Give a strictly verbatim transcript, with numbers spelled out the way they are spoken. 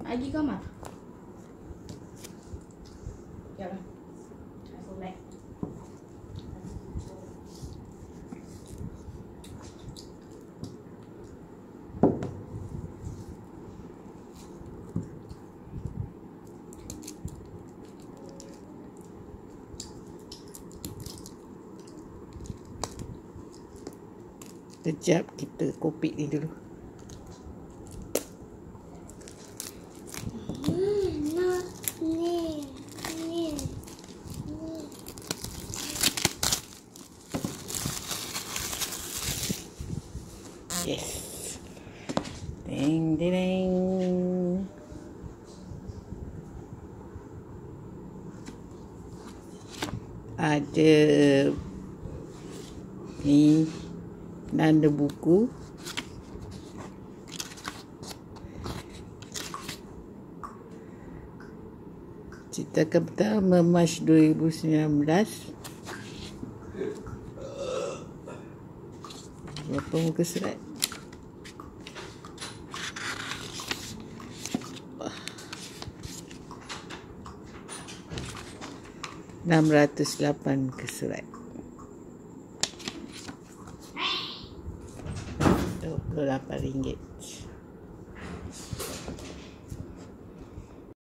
Pergi kamar. Jangan. Aku like. Kejap kita kopi ni dulu. Yes. Ding ding ding. Ada ni nanda buku. Cetakan pertama Mac dua ribu sembilan belas. Berapa muka surat? enam ratus lapan muka surat. dua puluh lapan ringgit.